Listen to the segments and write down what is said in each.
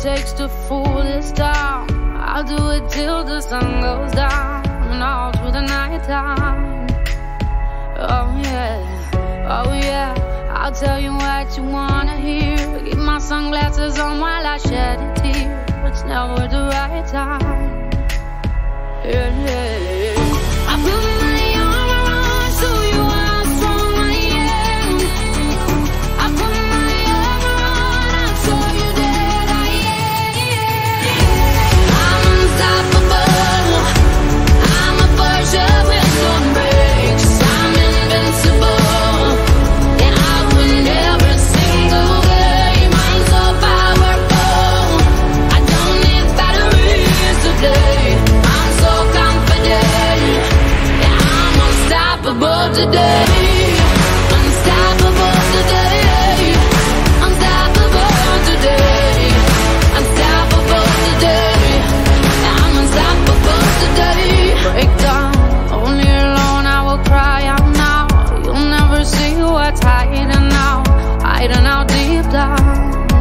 takes to fool this town. I'll do it till the sun goes down and all through the night time. Oh yeah, I'll tell you what you wanna hear. Keep my sunglasses on while I shed a tear. It's never the right time. Yeah. I put my arm around so you how strong I am. I put my arm around and show you that I am. I'm unstoppable. I'm a Porsche with no brakes. I'm invincible. Yeah, I win every single game. I'm so powerful. I don't need batteries to play. I'm so confident. Yeah, I'm unstoppable today. Unstoppable today. Unstoppable today. Unstoppable today. Yeah, I'm unstoppable today. Break down, only alone I will cry out now. You'll never see what's hiding out deep down.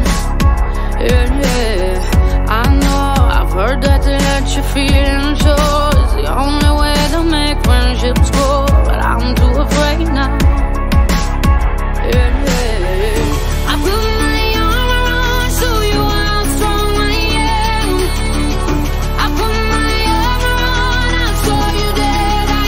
Yeah, I know, I've heard that to let you feel and show is the only way to make friendships grow, but I'm too afraid now. Yeah, I put my arm around so you how strong I am. I put my arm around and show you that I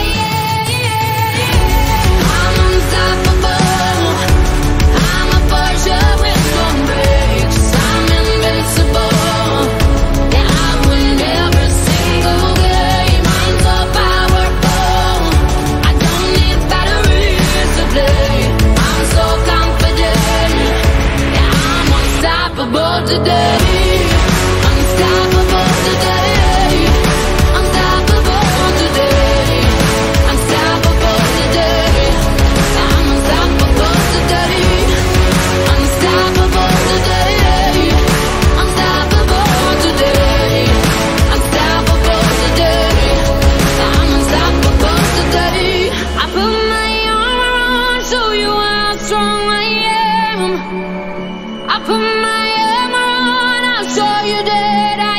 am. I'm unstoppable. I'm a Porsche with no brakes. I'm invincible. Yeah, I win every single game. I'm so powerful. I don't need batteries to play. I'm so confident. Yeah, I'm unstoppable today. Unstoppable today. Unstoppable today. Unstoppable today. I'm unstoppable today. Unstoppable today. Unstoppable today. Unstoppable today. I'm unstoppable today. I put my arm around, show you how strong I am. I put my arm around, I'll show you that I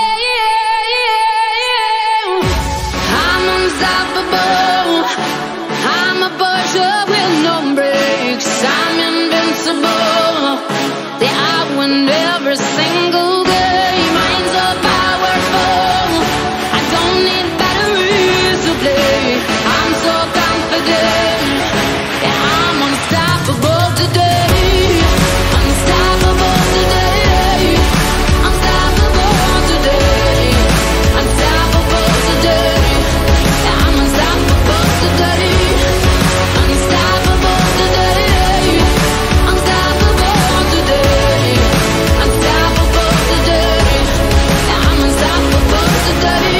am. I'm unstoppable. I'm a Porsche with no brakes. I'm invincible. Yeah, I win every single game. I'm so powerful. I don't need batteries to play. I'm so confident. Yeah, I'm unstoppable today. Unstoppable today. Unstoppable today. Unstoppable today. Yeah, I'm unstoppable today. Unstoppable today. Unstoppable today. Unstoppable today. Yeah, I'm unstoppable today.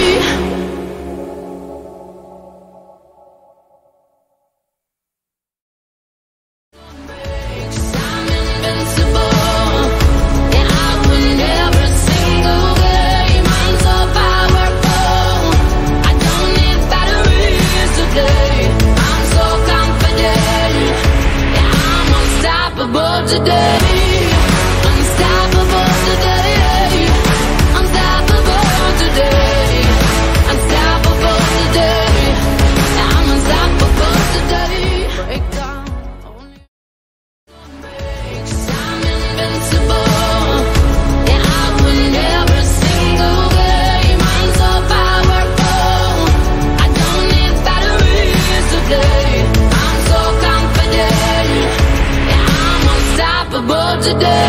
I'm invincible. Yeah, I win every single game. I'm so powerful. I don't need batteries to play. I'm so confident. Yeah, I'm unstoppable today. Unstoppable today. Unstoppable today. Unstoppable today. Yeah, I'm unstoppable today. Break down, only I'm invincible. Yeah, I win every single game. I'm so powerful. I don't need batteries to play. I'm so confident. Yeah, I'm unstoppable today.